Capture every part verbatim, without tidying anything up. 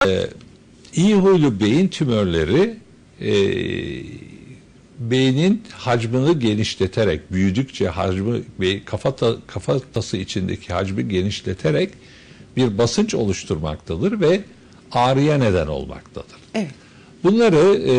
Ee, iyi huylu beyin tümörleri e, beynin hacmini genişleterek, büyüdükçe hacmi, kafata, kafatası içindeki hacmi genişleterek bir basınç oluşturmaktadır ve ağrıya neden olmaktadır. Evet. Bunları e,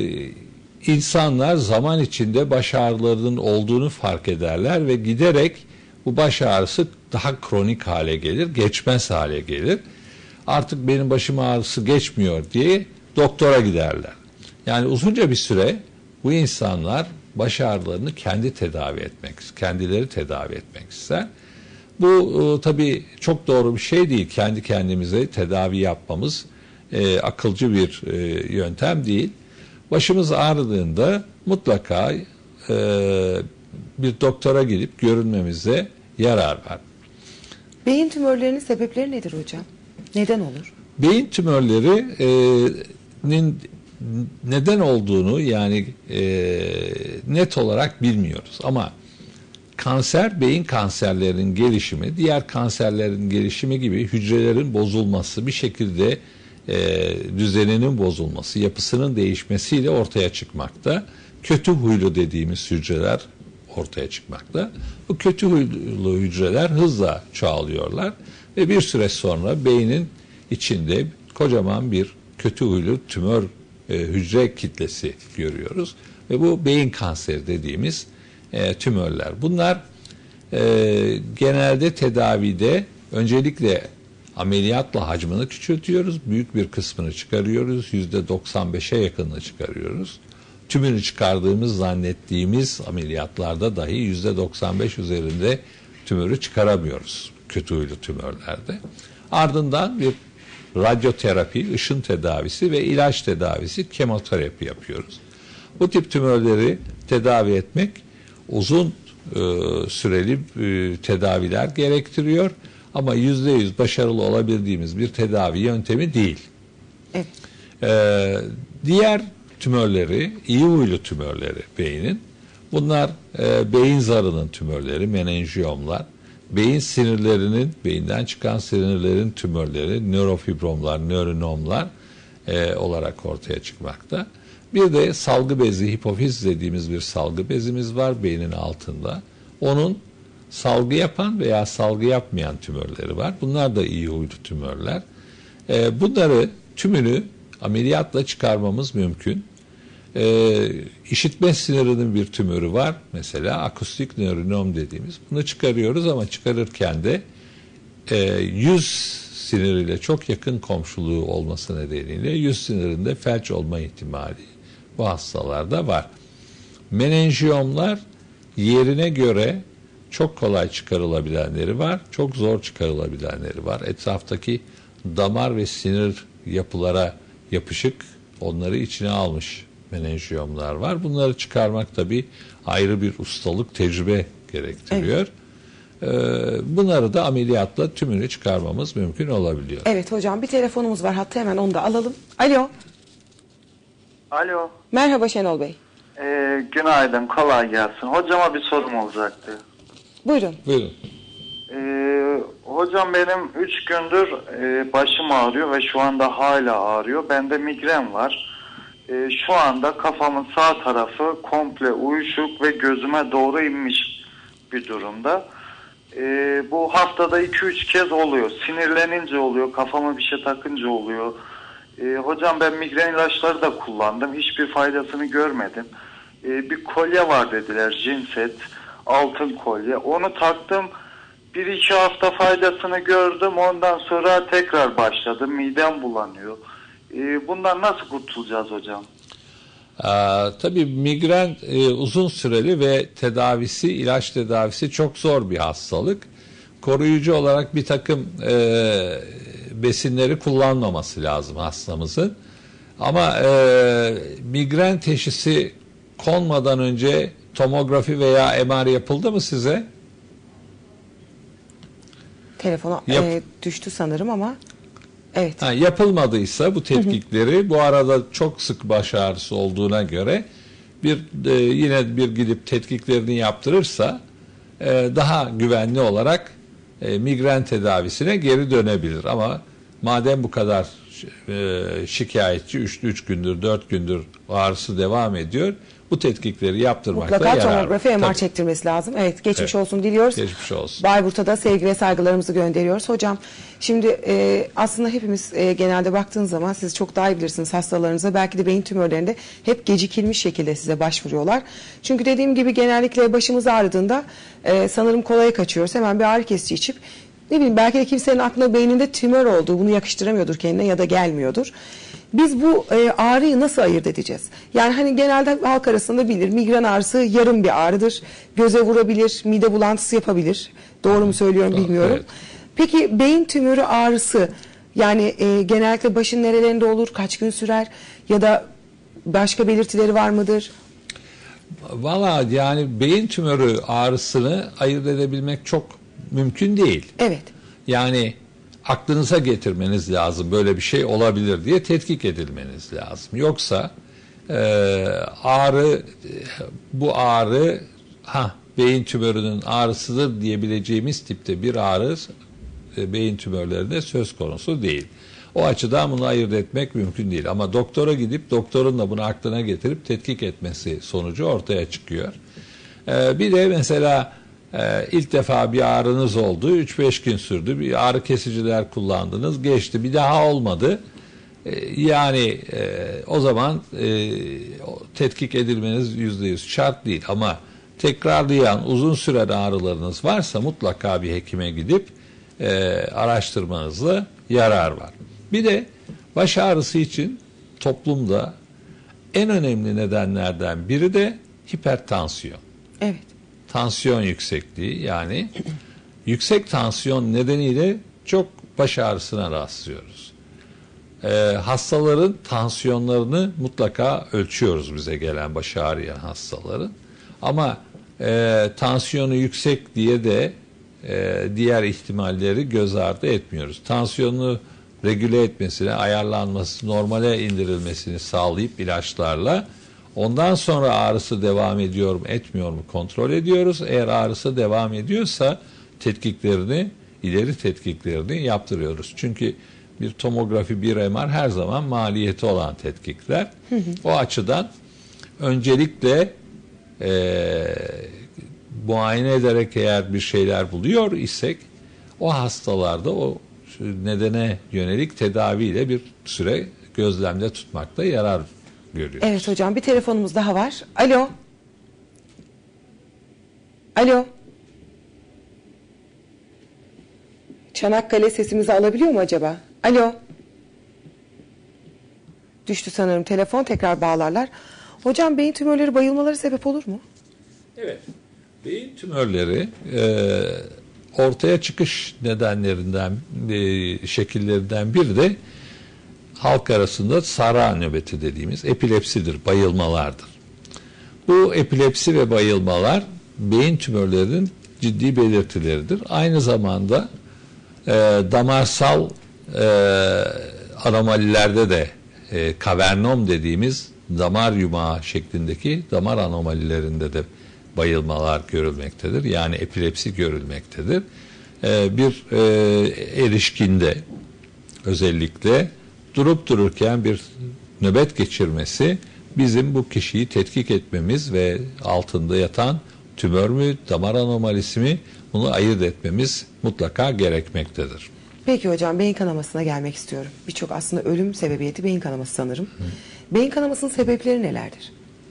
insanlar zaman içinde baş ağrılarının olduğunu fark ederler ve giderek bu baş ağrısı daha kronik hale gelir, geçmez hale gelir. Artık benim başım ağrısı geçmiyor diye doktora giderler. Yani uzunca bir süre bu insanlar baş ağrılarını kendi tedavi etmek, kendileri tedavi etmek ister. Bu e, tabii çok doğru bir şey değil. Kendi kendimize tedavi yapmamız e, akılcı bir e, yöntem değil. Başımız ağrıdığında mutlaka e, bir doktora gidip görünmemize yarar var. Beyin tümörlerinin sebepleri nedir hocam? Neden olur? Beyin tümörlerinin neden olduğunu yani e, net olarak bilmiyoruz. Ama kanser, beyin kanserlerinin gelişimi, diğer kanserlerin gelişimi gibi hücrelerin bozulması, bir şekilde e, düzeninin bozulması, yapısının değişmesiyle ortaya çıkmakta. Kötü huylu dediğimiz hücreler ortaya çıkmakta. Bu kötü huylu hücreler hızla çoğalıyorlar ve bir süre sonra beynin içinde kocaman bir kötü huylu tümör e, hücre kitlesi görüyoruz ve bu beyin kanseri dediğimiz e, tümörler. Bunlar e, genelde tedavide öncelikle ameliyatla hacmini küçültüyoruz, büyük bir kısmını çıkarıyoruz, yüzde doksan beşe yakınını çıkarıyoruz. Tümünü çıkardığımız zannettiğimiz ameliyatlarda dahi yüzde doksan beş üzerinde tümörü çıkaramıyoruz kötü huylu tümörlerde. Ardından bir radyoterapi, ışın tedavisi ve ilaç tedavisi, kemoterapi yapıyoruz. Bu tip tümörleri tedavi etmek uzun e, süreli e, tedaviler gerektiriyor ama yüzde yüz başarılı olabildiğimiz bir tedavi yöntemi değil. Evet. E, diğer tümörleri, iyi huylu tümörleri beynin, bunlar e, beyin zarının tümörleri, menenjiyomlar, beyin sinirlerinin, beyinden çıkan sinirlerin tümörleri, nörofibromlar, nörinomlar e, olarak ortaya çıkmakta. Bir de salgı bezi, hipofiz dediğimiz bir salgı bezimiz var beynin altında. Onun salgı yapan veya salgı yapmayan tümörleri var. Bunlar da iyi huylu tümörler. E, bunları tümünü ameliyatla çıkarmamız mümkün. E, işitme sinirinin bir tümörü var. Mesela akustik nörinom dediğimiz. Bunu çıkarıyoruz ama çıkarırken de e, yüz siniriyle çok yakın komşuluğu olması nedeniyle yüz sinirinde felç olma ihtimali bu hastalarda var. Menenjiyomlar yerine göre çok kolay çıkarılabilenleri var, çok zor çıkarılabilenleri var. Etraftaki damar ve sinir yapılara yapışık, onları içine almış menenjiyomlar var. Bunları çıkarmak tabii ayrı bir ustalık, tecrübe gerektiriyor. Evet. Ee, bunları da ameliyatla tümünü çıkarmamız mümkün olabiliyor. Evet hocam, bir telefonumuz var hatta, hemen onu da alalım. Alo. Alo. Merhaba Şenol Bey. Ee, günaydın, kolay gelsin. Hocama bir sorum olacaktı. Buyurun. Buyurun. Ee, hocam benim üç gündür e, başım ağrıyor ve şu anda hala ağrıyor. Bende migren var. E, şu anda kafamın sağ tarafı komple uyuşuk ve gözüme doğru inmiş bir durumda. E, bu haftada iki üç kez oluyor. Sinirlenince oluyor, kafama bir şey takınca oluyor. E, hocam ben migren ilaçları da kullandım. Hiçbir faydasını görmedim. E, bir kolye var dediler, jinset, altın kolye. Onu taktım. Bir iki hafta faydasını gördüm. Ondan sonra tekrar başladı. Midem bulanıyor. E, bundan nasıl kurtulacağız hocam? Aa, tabii migren e, uzun süreli ve tedavisi, ilaç tedavisi çok zor bir hastalık. Koruyucu olarak bir takım e, besinleri kullanmaması lazım hastamızın. Ama e, migren teşhisi konmadan önce tomografi veya M R yapıldı mı size? Telefona Yap e, düştü sanırım ama evet. Ha, yapılmadıysa bu tetkikleri, hı hı. bu arada çok sık baş ağrısı olduğuna göre bir e, yine bir gidip tetkiklerini yaptırırsa e, daha güvenli olarak e, migren tedavisine geri dönebilir. Ama madem bu kadar e, şikayetçi üç gündür, dört gündür ağrısı devam ediyor. Bu tetkikleri yaptırmakta Mutlaka yarar var. tomografi M R Tabii. çektirmesi lazım. Evet, geçmiş Evet. olsun diliyoruz. Geçmiş olsun. Bayburt'a da sevgi ve saygılarımızı gönderiyoruz. Hocam şimdi e, aslında hepimiz e, genelde baktığın zaman siz çok daha iyi bilirsiniz hastalarınıza. Belki de beyin tümörlerinde hep gecikilmiş şekilde size başvuruyorlar. Çünkü dediğim gibi genellikle başımız ağrıdığında e, sanırım kolaya kaçıyoruz. Hemen bir ağrı kesici içip ne bileyim belki de kimsenin aklına beyninde tümör olduğu, bunu yakıştıramıyordur kendine ya da gelmiyordur. Biz bu e, ağrıyı nasıl ayırt edeceğiz? Yani hani genelde halk arasında bilir, migren ağrısı yarım bir ağrıdır. Göze vurabilir, mide bulantısı yapabilir. Doğru mu söylüyorum bilmiyorum. Evet. Peki beyin tümörü ağrısı yani e, genellikle başın nerelerinde olur, kaç gün sürer ya da başka belirtileri var mıdır? Valla yani beyin tümörü ağrısını ayırt edebilmek çok mümkün değil. Evet. Yani aklınıza getirmeniz lazım, böyle bir şey olabilir diye tetkik edilmeniz lazım. Yoksa e, ağrı, bu ağrı ha beyin tümörünün ağrısıdır diyebileceğimiz tipte bir ağrı e, beyin tümörlerinde söz konusu değil. O açıdan bunu ayırt etmek mümkün değil. Ama doktora gidip doktorun da bunu aklına getirip tetkik etmesi sonucu ortaya çıkıyor. E, bir de mesela Ee, ilk defa bir ağrınız oldu, üç beş gün sürdü, bir ağrı kesiciler kullandınız, geçti, bir daha olmadı. Ee, yani e, o zaman e, tetkik edilmeniz yüzde yüz şart değil. Ama tekrarlayan uzun süren ağrılarınız varsa mutlaka bir hekime gidip e, araştırmanızda yarar var. Bir de baş ağrısı için toplumda en önemli nedenlerden biri de hipertansiyon. Evet. Tansiyon yüksekliği, yani yüksek tansiyon nedeniyle çok baş ağrısına rastlıyoruz. Ee, hastaların tansiyonlarını mutlaka ölçüyoruz, bize gelen baş ağrıyan hastaların. Ama e, tansiyonu yüksek diye de e, diğer ihtimalleri göz ardı etmiyoruz. Tansiyonunu regüle etmesine, ayarlanması, normale indirilmesini sağlayıp ilaçlarla ondan sonra ağrısı devam ediyor mu etmiyor mu kontrol ediyoruz. Eğer ağrısı devam ediyorsa tetkiklerini, ileri tetkiklerini yaptırıyoruz. Çünkü bir tomografi, bir M R her zaman maliyeti olan tetkikler. Hı hı. O açıdan öncelikle e, muayene ederek eğer bir şeyler buluyor isek o hastalarda o nedene yönelik tedaviyle bir süre gözlemde tutmakta yarar görüyoruz. Evet hocam, bir telefonumuz daha var. Alo. Alo. Çanakkale sesimizi alabiliyor mu acaba? Alo. Düştü sanırım telefon, tekrar bağlarlar. Hocam beyin tümörleri bayılmaları sebep olur mu? Evet. Beyin tümörleri e, ortaya çıkış nedenlerinden, e, şekillerinden biri de halk arasında sara nöbeti dediğimiz epilepsidir, bayılmalardır. Bu epilepsi ve bayılmalar beyin tümörlerinin ciddi belirtileridir. Aynı zamanda e, damarsal e, anomalilerde de e, kavernom dediğimiz damar yumağı şeklindeki damar anomalilerinde de bayılmalar görülmektedir. Yani epilepsi görülmektedir. E, bir e, erişkinde özellikle durup dururken bir nöbet geçirmesi bizim bu kişiyi tetkik etmemiz ve altında yatan tümör mü, damar anomalisi mi, bunu ayırt etmemiz mutlaka gerekmektedir. Peki hocam, beyin kanamasına gelmek istiyorum. Birçok aslında ölüm sebebiyeti beyin kanaması sanırım. Hı. Beyin kanamasının sebepleri nelerdir?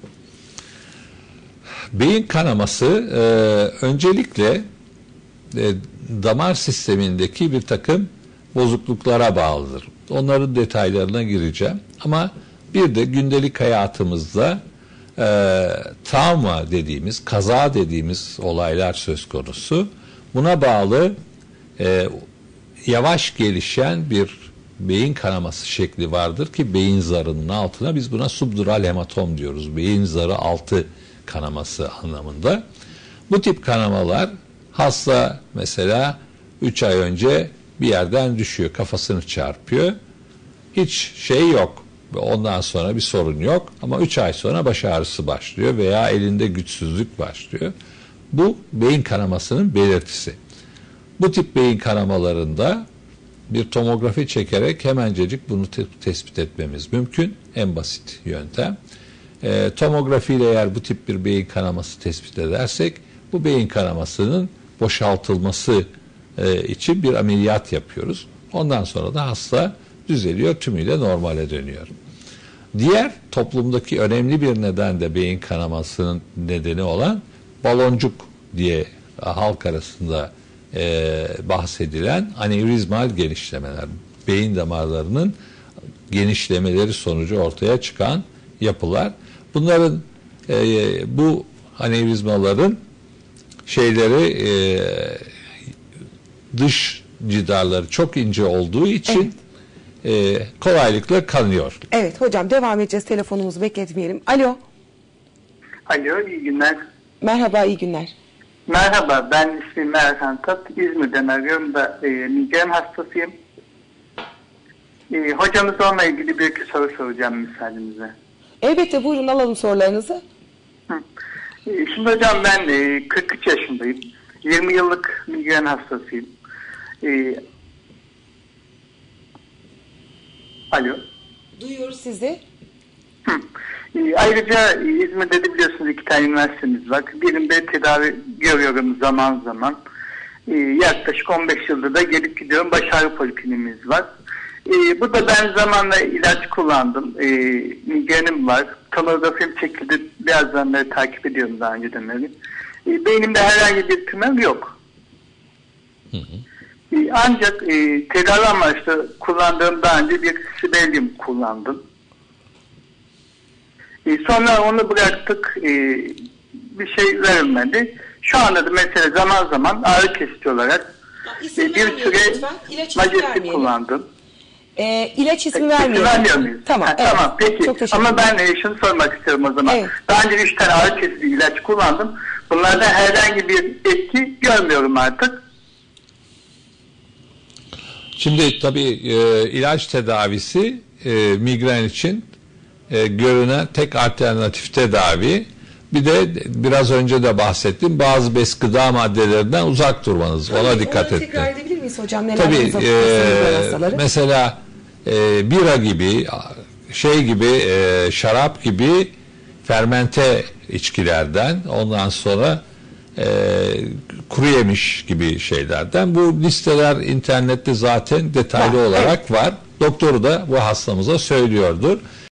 Beyin kanaması e, öncelikle e, damar sistemindeki bir takım bozukluklara bağlıdır. Onların detaylarına gireceğim. Ama bir de gündelik hayatımızda e, travma dediğimiz, kaza dediğimiz olaylar söz konusu. Buna bağlı e, yavaş gelişen bir beyin kanaması şekli vardır ki beyin zarının altına biz buna subdural hematom diyoruz. Beyin zarı altı kanaması anlamında. Bu tip kanamalar hasta mesela üç ay önce bir yerden düşüyor, kafasını çarpıyor. Hiç şey yok. Ondan sonra bir sorun yok. Ama üç ay sonra baş ağrısı başlıyor veya elinde güçsüzlük başlıyor. Bu beyin kanamasının belirtisi. Bu tip beyin kanamalarında bir tomografi çekerek hemencecik bunu te- tespit etmemiz mümkün. En basit yöntem. E, tomografi ile eğer bu tip bir beyin kanaması tespit edersek, bu beyin kanamasının boşaltılması e, için bir ameliyat yapıyoruz. Ondan sonra da hasta düzeliyor, tümüyle normale dönüyor. Diğer toplumdaki önemli bir neden de beyin kanamasının nedeni olan baloncuk diye halk arasında e, bahsedilen anevrizmal genişlemeler. Beyin damarlarının genişlemeleri sonucu ortaya çıkan yapılar. Bunların e, bu anevrizmaların şeyleri e, dış cidarları çok ince olduğu için evet. e, kolaylıkla kanıyor. Evet hocam, devam edeceğiz. Telefonumuzu bekletmeyelim. Alo. Alo, iyi günler. Merhaba, iyi günler. Merhaba, ben ismim Erhan Tat. İzmir'den arıyorum da e, migren hastasıyım. E, hocamızla onunla ilgili bir iki soru soracağım müsaadenizle. Elbette, buyurun alalım sorularınızı. Hı. E, şimdi hocam ben e, kırk üç yaşındayım. yirmi yıllık migren hastasıyım. E, alo. Duyuyoruz sizi. Hı. E, ayrıca İzmir'de de biliyorsunuz iki tane üniversitemiz var. Birinde tedavi görüyorum zaman zaman. E, yaklaşık on beş yıldır da gelip gidiyorum. Baş ağrı polikliniğimiz var. E, bu da ben zamanla ilaç kullandım. E, migrenim var. Tomografim çekildi. Birazdan beri takip ediyorum daha önceden beri. E, beynimde herhangi bir tümör yok. Hı hı. E, ancak e, tedavi amaçlı kullandığım daha önce bir sibelyum kullandım. E, sonra onu bıraktık. E, bir şey verilmedi. Şu anda da mesela zaman zaman ağrı kesici olarak e, bir süre majestik kullandım. E, ilaç ismi e, vermeyelim. Vermiyor muyuz? Tamam, ha, evet. Tamam peki. Ama ben e, şunu sormak istiyorum o zaman. Evet. Daha önce üç tane ağrı kesici ilaç kullandım. Bunlardan herhangi bir etki görmüyorum artık. Şimdi tabii e, ilaç tedavisi e, migren için e, görünen tek alternatif tedavi. Bir de biraz önce de bahsettim, bazı bes gıda maddelerinden uzak durmanız. Ona Tabii, dikkat etmek. etmek. Tekrar edebilir miyiz hocam? Neler Tabii e, mesela e, bira gibi, şey gibi, e, şarap gibi fermente içkilerden, ondan sonra e, kuru yemiş gibi şeylerden. Bu listeler internette zaten detaylı var, olarak evet. var. Doktoru da bu hastamıza söylüyordur.